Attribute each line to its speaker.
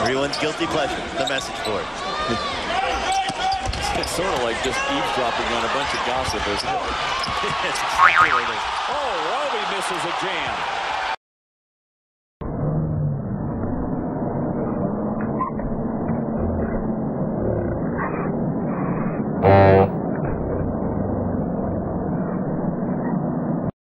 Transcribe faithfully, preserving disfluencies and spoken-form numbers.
Speaker 1: Everyone's guilty pleasure, the message board.
Speaker 2: It's sort of like just eavesdropping on a bunch of gossip, isn't it?
Speaker 1: It's exactly what it is.
Speaker 2: Oh, Roby misses a jam.
Speaker 3: Uh...